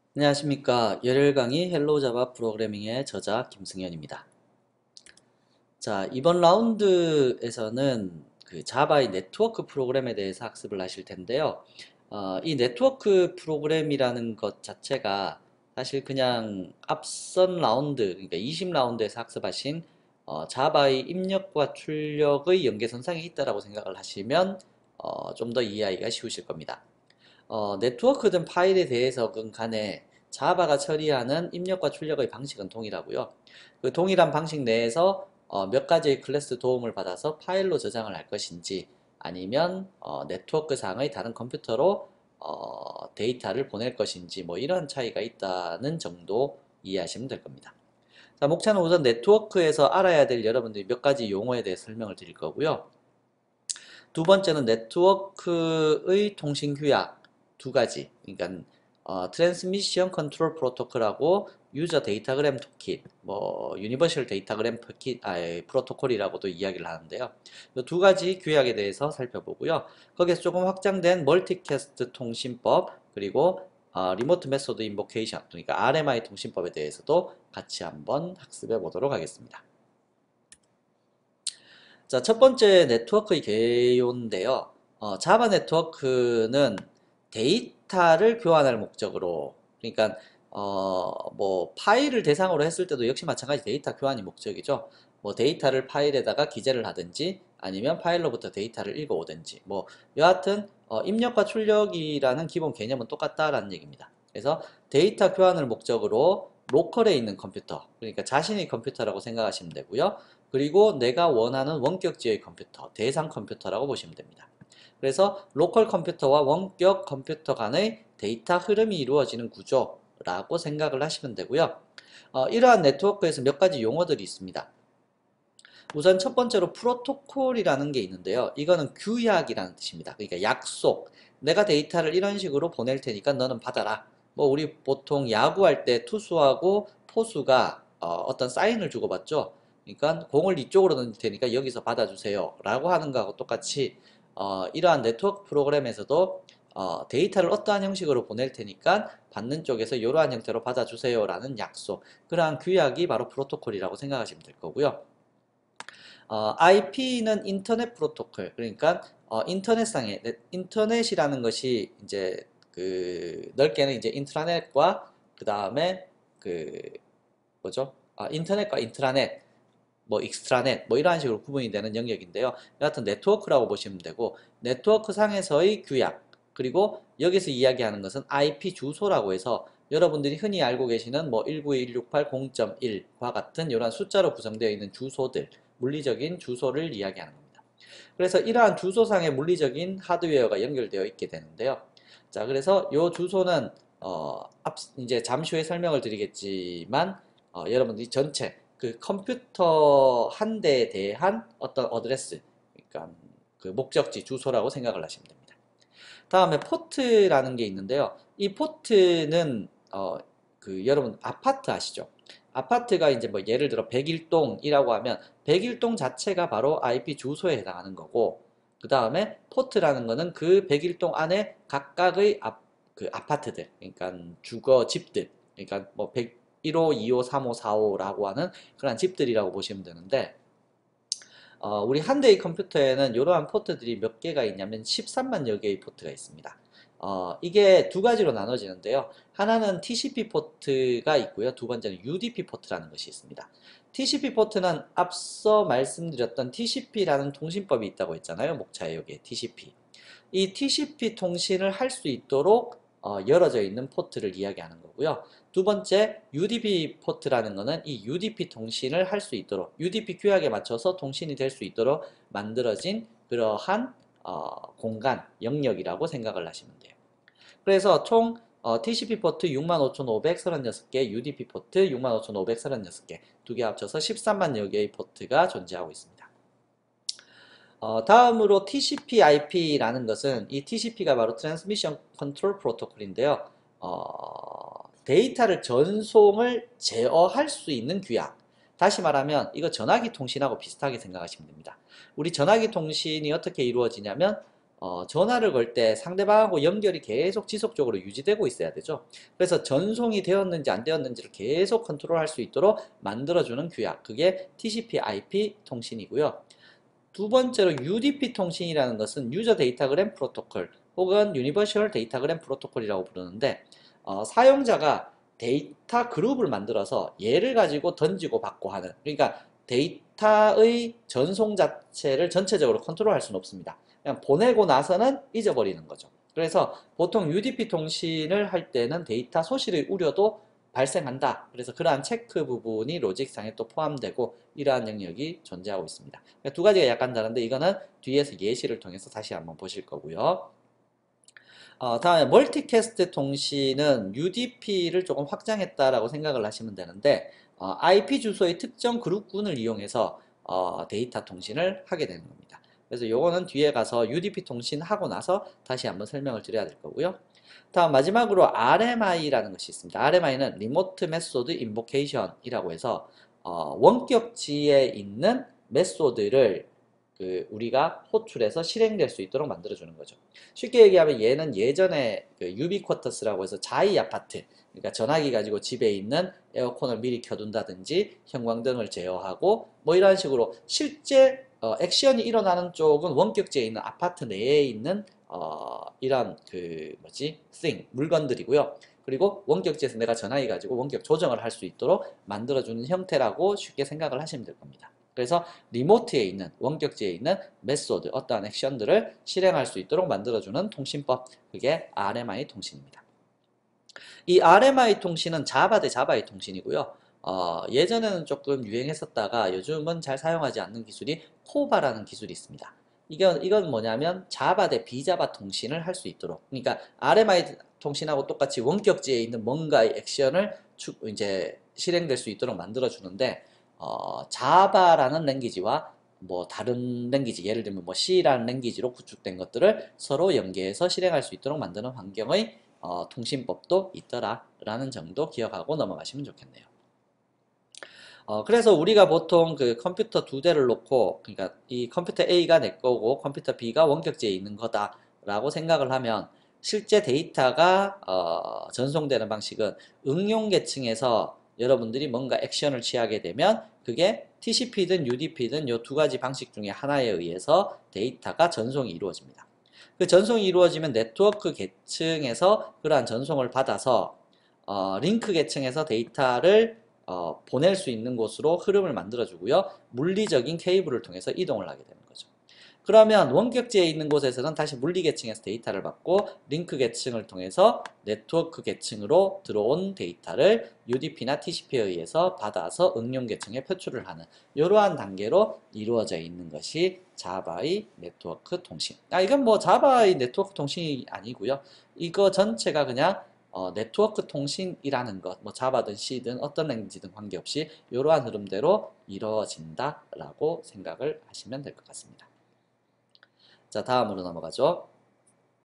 안녕하십니까. 열혈 강의 헬로우 자바 프로그래밍의 저자 김승현입니다. 자, 이번 라운드에서는 그 자바의 네트워크 프로그램에 대해서 학습을 하실 텐데요. 이 네트워크 프로그램이라는 것 자체가 사실 그냥 앞선 라운드, 그러니까 20라운드에서 학습하신 자바의 입력과 출력의 연계선상에 있다라고 생각을 하시면 좀 더 이해하기가 쉬우실 겁니다. 네트워크든 파일에 대해서건 간에 자바가 처리하는 입력과 출력의 방식은 동일하고요. 그 동일한 방식 내에서 몇 가지의 클래스 도움을 받아서 파일로 저장을 할 것인지 아니면 네트워크 상의 다른 컴퓨터로 데이터를 보낼 것인지 뭐 이런 차이가 있다는 정도 이해하시면 될 겁니다. 자, 목차는 우선 네트워크에서 알아야 될 여러분들이 몇 가지 용어에 대해 설명을 드릴 거고요. 두 번째는 네트워크의 통신 규약 두 가지. 그러니까 트랜스미션 컨트롤 프로토콜하고 유저 데이터그램 토킷, 뭐 유니버셜 데이터그램 토킷, 프로토콜이라고도 이야기를 하는데요. 이 두 가지 규약에 대해서 살펴보고요. 거기에서 조금 확장된 멀티캐스트 통신법 그리고 리모트 메소드 인보케이션, 그러니까 RMI 통신법에 대해서도 같이 한번 학습해 보도록 하겠습니다. 자, 첫 번째 네트워크의 개요인데요. 자바 네트워크는 데이터를 교환할 목적으로, 그러니까 뭐 파일을 대상으로 했을 때도 역시 마찬가지 데이터 교환이 목적이죠. 뭐 데이터를 파일에다가 기재를 하든지 아니면 파일로부터 데이터를 읽어오든지 뭐 여하튼 입력과 출력이라는 기본 개념은 똑같다라는 얘기입니다. 그래서 데이터 교환을 목적으로 로컬에 있는 컴퓨터, 그러니까 자신의 컴퓨터라고 생각하시면 되고요. 그리고 내가 원하는 원격지의 컴퓨터, 대상 컴퓨터라고 보시면 됩니다. 그래서 로컬 컴퓨터와 원격 컴퓨터 간의 데이터 흐름이 이루어지는 구조라고 생각을 하시면 되고요. 이러한 네트워크에서 몇 가지 용어들이 있습니다. 우선 첫 번째로 프로토콜이라는 게 있는데요. 이거는 규약이라는 뜻입니다. 그러니까 약속. 내가 데이터를 이런 식으로 보낼 테니까 너는 받아라. 뭐 우리 보통 야구할 때 투수하고 포수가 어떤 사인을 주고받죠. 그러니까 공을 이쪽으로 던질 테니까 여기서 받아주세요 라고 하는 거하고 똑같이 이러한 네트워크 프로그램에서도 데이터를 어떠한 형식으로 보낼 테니까 받는 쪽에서 이러한 형태로 받아주세요 라는 약속, 그러한 규약이 바로 프로토콜이라고 생각하시면 될 거고요. IP는 인터넷 프로토콜, 그러니까 인터넷상에 인터넷이라는 것이 이제 그 넓게는 이제 인트라넷과 그 다음에 그 뭐죠? 인터넷과 인트라넷, 뭐 익스트라넷, 뭐 이런 식으로 구분이 되는 영역인데요. 여하튼 네트워크라고 보시면 되고, 네트워크 상에서의 규약, 그리고 여기서 이야기하는 것은 IP 주소라고 해서 여러분들이 흔히 알고 계시는 뭐 192.168.0.1과 같은 이러한 숫자로 구성되어 있는 주소들, 물리적인 주소를 이야기하는 겁니다. 그래서 이러한 주소상의 물리적인 하드웨어가 연결되어 있게 되는데요. 자, 그래서 이 주소는 이제 잠시 후에 설명을 드리겠지만 여러분들이 전체 그 컴퓨터 한 대에 대한 어떤 어드레스, 그러니까 그 목적지 주소라고 생각을 하시면 됩니다. 다음에 포트라는 게 있는데요. 이 포트는 그 여러분 아파트 아시죠? 아파트가 이제 뭐 예를 들어 101동이라고 하면 101동 자체가 바로 IP 주소에 해당하는 거고, 그 다음에 포트라는 거는 그 101동 안에 각각의 그 아파트들, 그러니까 주거 집들, 그러니까 뭐 101호, 2호, 3호, 4호라고 하는 그런 집들이라고 보시면 되는데, 우리 한 대의 컴퓨터에는 이러한 포트들이 몇 개가 있냐면 13만여 개의 포트가 있습니다. 이게 두 가지로 나눠지는데요. 하나는 TCP 포트가 있고요. 두 번째는 UDP 포트라는 것이 있습니다. TCP 포트는 앞서 말씀드렸던 TCP라는 통신법이 있다고 했잖아요. 목차에 여기에 TCP. 이 TCP 통신을 할 수 있도록 열어져 있는 포트를 이야기하는 거고요. 두 번째 UDP 포트라는 거는 이 UDP 통신을 할 수 있도록 UDP 규약에 맞춰서 통신이 될 수 있도록 만들어진 그러한 공간, 영역이라고 생각을 하시면 돼요. 그래서 총 TCP 포트 65,536개, UDP 포트 65,536개, 두 개 합쳐서 13만여 개의 포트가 존재하고 있습니다. 다음으로 TCP/IP라는 것은 이 TCP가 바로 Transmission Control Protocol인데요. 데이터를 전송을 제어할 수 있는 규약. 다시 말하면 이거 전화기 통신하고 비슷하게 생각하시면 됩니다. 우리 전화기 통신이 어떻게 이루어지냐면 전화를 걸 때 상대방하고 연결이 계속 지속적으로 유지되고 있어야 되죠. 그래서 전송이 되었는지 안 되었는지를 계속 컨트롤할 수 있도록 만들어주는 규약. 그게 TCP/IP 통신이고요. 두 번째로 UDP 통신이라는 것은 유저 데이터그램 프로토콜 혹은 유니버셜 데이터그램 프로토콜이라고 부르는데 사용자가 데이터 그룹을 만들어서 얘를 가지고 던지고 받고 하는, 그러니까 데이터의 전송 자체를 전체적으로 컨트롤할 수는 없습니다. 그냥 보내고 나서는 잊어버리는 거죠. 그래서 보통 UDP 통신을 할 때는 데이터 소실의 우려도 발생한다. 그래서 그러한 체크 부분이 로직상에 또 포함되고 이러한 영역이 존재하고 있습니다. 그러니까 두 가지가 약간 다른데 이거는 뒤에서 예시를 통해서 다시 한번 보실 거고요. 다음에 멀티캐스트 통신은 UDP를 조금 확장했다라고 생각을 하시면 되는데 IP 주소의 특정 그룹군을 이용해서 데이터 통신을 하게 되는 겁니다. 그래서 요거는 뒤에 가서 UDP 통신하고 나서 다시 한번 설명을 드려야 될 거고요. 다음 마지막으로 RMI라는 것이 있습니다. RMI는 Remote Method Invocation이라고 해서 원격지에 있는 메소드를 우리가 호출해서 실행될 수 있도록 만들어주는 거죠. 쉽게 얘기하면 얘는 예전에 유비쿼터스라고 해서 자이 아파트, 그러니까 전화기 가지고 집에 있는 에어컨을 미리 켜둔다든지 형광등을 제어하고 뭐 이런 식으로 실제 액션이 일어나는 쪽은 원격지에 있는 아파트 내에 있는 이런 thing, 물건들이고요. 그리고 원격지에서 내가 전화기 가지고 원격 조정을 할 수 있도록 만들어주는 형태라고 쉽게 생각을 하시면 될 겁니다. 그래서 리모트에 있는, 원격지에 있는 메소드, 어떠한 액션들을 실행할 수 있도록 만들어주는 통신법, 그게 RMI 통신입니다. 이 RMI 통신은 자바 대 자바의 통신이고요. 예전에는 조금 유행했었다가 요즘은 잘 사용하지 않는 기술이 코바라는 기술이 있습니다. 이건 뭐냐면 자바 대 비자바 통신을 할 수 있도록, 그러니까 RMI 통신하고 똑같이 원격지에 있는 뭔가의 액션을 이제 실행될 수 있도록 만들어 주는데 자바라는 랭귀지와 뭐 다른 랭귀지, 예를 들면 뭐 C라는 랭귀지로 구축된 것들을 서로 연계해서 실행할 수 있도록 만드는 환경의 통신법도 있더라라는 점도 기억하고 넘어가시면 좋겠네요. 그래서 우리가 보통 그 컴퓨터 두 대를 놓고, 그러니까 이 컴퓨터 A가 내 거고 컴퓨터 B가 원격지에 있는 거다라고 생각을 하면 실제 데이터가 전송되는 방식은 응용 계층에서 여러분들이 뭔가 액션을 취하게 되면 그게 TCP든 UDP든 이 두 가지 방식 중에 하나에 의해서 데이터가 전송이 이루어집니다. 그 전송이 이루어지면 네트워크 계층에서 그러한 전송을 받아서 링크 계층에서 데이터를 보낼 수 있는 곳으로 흐름을 만들어주고요. 물리적인 케이블을 통해서 이동을 하게 되는 거죠. 그러면 원격지에 있는 곳에서는 다시 물리 계층에서 데이터를 받고 링크 계층을 통해서 네트워크 계층으로 들어온 데이터를 UDP나 TCP에 의해서 받아서 응용 계층에 표출을 하는 이러한 단계로 이루어져 있는 것이 자바의 네트워크 통신. 이건 뭐 자바의 네트워크 통신이 아니고요. 이거 전체가 그냥 네트워크 통신이라는 것, 뭐 자바든 C든 어떤 랭귀지든 관계없이 이러한 흐름대로 이루어진다라고 생각을 하시면 될 것 같습니다. 자, 다음으로 넘어가죠.